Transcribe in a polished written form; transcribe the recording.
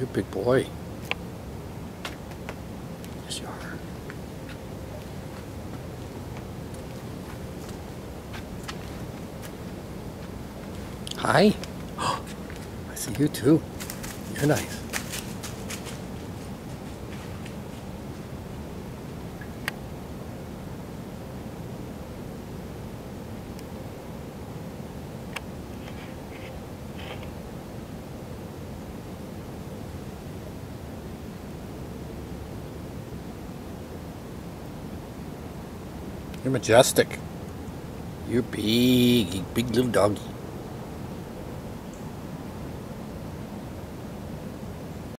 You're a big boy. Yes, you are. Hi. I see you too. You're nice. You're majestic. You're big little doggy.